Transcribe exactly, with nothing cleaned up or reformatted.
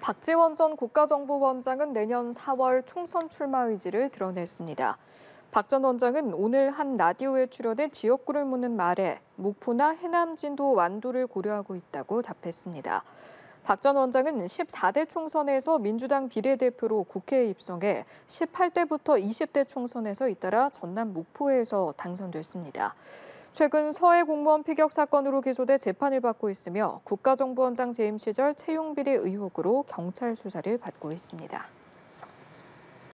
박지원 전 국가정보원장은 내년 사월 총선 출마 의지를 드러냈습니다. 박 전 원장은 오늘 한 라디오에 출연해 지역구를 묻는 말에 목포나 해남 진도 완도를 고려하고 있다고 답했습니다. 박 전 원장은 십사 대 총선에서 민주당 비례대표로 국회에 입성해 십팔 대부터 이십 대 총선에서 잇따라 전남 목포에서 당선됐습니다. 최근 서해 공무원 피격 사건으로 기소돼 재판을 받고 있으며 국가정보원장 재임 시절 채용 비리 의혹으로 경찰 수사를 받고 있습니다.